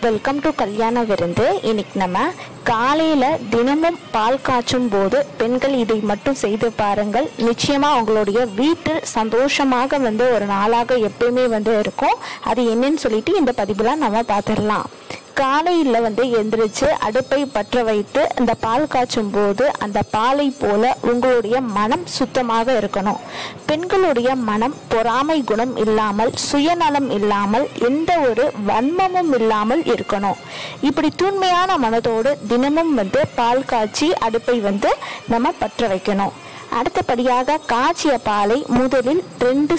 Welcome to கல்யாண விருந்து. இன்னைக்கு நம்ம காலையில் தினமும் பால் காய்ச்சும் போது பெண்கள் இதை மட்டும் செய்து பாருங்கள். நிச்சயமாக உங்களுடைய வீட்டில் சந்தோஷமாக ஒரு நாளாக எப்பயுமே இருக்கும். அது என்னன்னு சொல்லிட்டு இந்த பதிவில் நம்ம பார்த்துடலாம். காலையில் எந்திரிச்சு அடுப்பை பற்ற வைத்து இந்த பால் காய்ச்சும் போது அந்த பாலை போல உங்களுடைய மனம் சுத்தமாக இருக்கணும். பெண்களுடைய மனம் பொறாமை குணம் இல்லாமல், சுயநலம் இல்லாமல், எந்த ஒரு வன்மமும் இல்லாமல் இருக்கணும். இப்படி தூய்மையான மனதோடு தினமும் பால் காய்ச்சி அடுப்பை நம்ம பற்ற வைக்கணும். அடுத்தபடியாக காய்ச்சிய பாலை முதலில் 2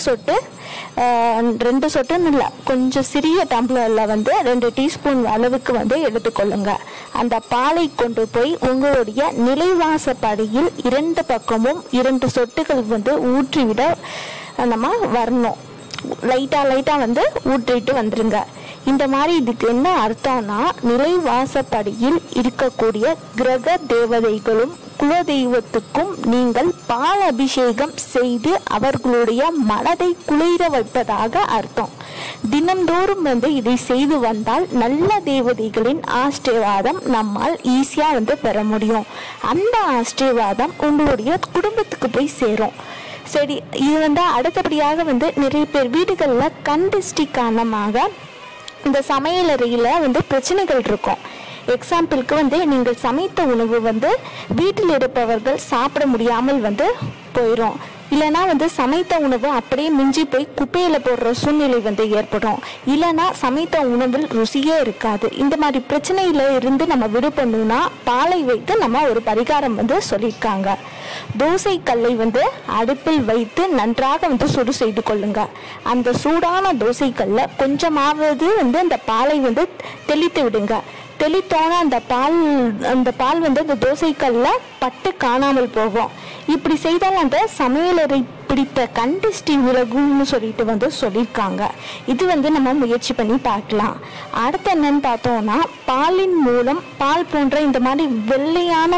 சொட்டுன்னு இல்லை, கொஞ்சம் சிறிய டம்ளரில் 2 டீஸ்பூன் அளவுக்கு எடுத்துக்கொள்ளுங்க. அந்த பாலை கொண்டு போய் உங்களுடைய நிலைவாசப்படியில் 2 பக்கமும் 2 சொட்டுகள் ஊற்றிவிட நம்ம வரணும். லைட்டாக ஊற்றிட்டு வந்துருங்க. இந்த மாதிரி இதுக்கு என்ன அர்த்தம்னா, நிலைவாசப்படியில் இருக்கக்கூடிய கிரக தேவதைகளும் குலதெய்வத்துக்கும் நீங்கள் பால் அபிஷேகம் செய்து அவர்களுடைய மனதை குளிர வைப்பதாக அர்த்தம். தினந்தோறும் இதை செய்து வந்தால் நல்ல தேவதைகளின் ஆசீர்வாதம் நம்மால் ஈஸியா பெற முடியும். அந்த ஆசீர்வாதம் உங்களுடைய குடும்பத்துக்கு போய் சேரும். சரி, இது அடுத்தபடியாக நிறைய பேர் வீடுகளில் கண் திருஷ்டி காரணமாக இந்த சமையலறையில் பிரச்சனைகள் இருக்கும். எக்ஸாம்பிளுக்கு நீங்கள் சமைத்த உணவு வீட்டில் இருப்பவர்கள் சாப்பிட முடியாமல் போயிடும். இல்லைனா சமைத்த உணவு அப்படியே மிஞ்சி போய் குப்பையில் போடுற சூழ்நிலை ஏற்படும். இல்லைனா சமைத்த உணவில் ருசியே இருக்காது. இந்த மாதிரி பிரச்சனையில இருந்து நம்ம விடுபடணும்னா பாலை வைத்து நம்ம ஒரு பரிகாரம் சொல்லியிருக்காங்க. தோசை கல்லை அடுப்பில் வைத்து நன்றாக சுடு செய்து கொள்ளுங்க. அந்த சூடான தோசை கல்ல கொஞ்சமாவது அந்த பாலை தெளித்து விடுங்க. தெளித்தோன அந்த பால் அந்த தோசைக்கல்ல பட்டு காணாமல் போகும். இப்படி செய்தால் அந்த சமையலறை பிடித்த கண் திருஷ்டி விலகுன்னு சொல்லிட்டு சொல்லியிருக்காங்க. இது நம்ம முயற்சி பண்ணி பார்க்கலாம். அடுத்து என்னன்னு பார்த்தோம்னா, பாலின் மூலம் பால் போன்ற இந்த மாதிரி வெள்ளையான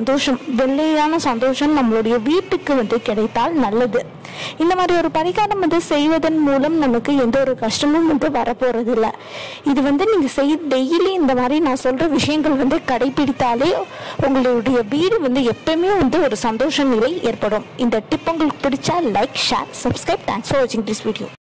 சந்தோஷம் நம்மளுடைய வீட்டுக்கு கிடைத்தால் நல்லது. இந்த மாதிரி ஒரு பரிகாரம் செய்வதன் மூலம் நமக்கு எந்த ஒரு கஷ்டமும் வரப்போறது இல்லை. இது நீங்க டெய்லி இந்த மாதிரி நான் சொல்ற விஷயங்கள் கடைபிடித்தாலே உங்களுடைய வீடு எப்பவுமே ஒரு சந்தோஷ நிலை ஏற்படும். இந்த டிப் உங்களுக்கு பிடிச்சா like, share, subscribe. Thanks for வாட்சிங் திஸ் வீடியோ.